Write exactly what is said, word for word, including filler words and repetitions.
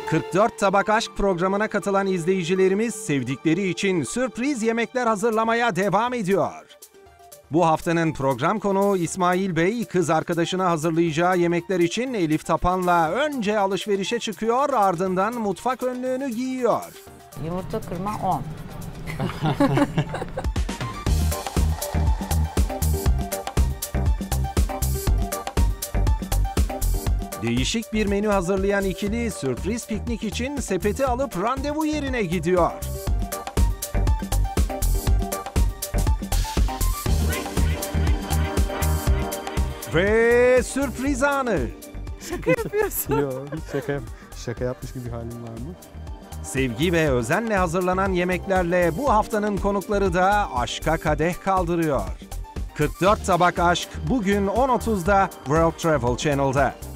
kırk dört Tabak Aşk programına katılan izleyicilerimiz sevdikleri için sürpriz yemekler hazırlamaya devam ediyor. Bu haftanın program konuğu İsmail Bey, kız arkadaşına hazırlayacağı yemekler için Elif Tapan'la önce alışverişe çıkıyor, ardından mutfak önlüğünü giyiyor. Yumurta kırma on. Değişik bir menü hazırlayan ikili sürpriz piknik için sepeti alıp randevu yerine gidiyor. Ve sürpriz anı. Şaka yapıyorsun. Yok, hiç şaka, şaka yapmış gibi bir halim var mı? Sevgi ve özenle hazırlanan yemeklerle bu haftanın konukları da aşka kadeh kaldırıyor. kırk dört Tabak Aşk bugün on otuzda World Travel Channel'da.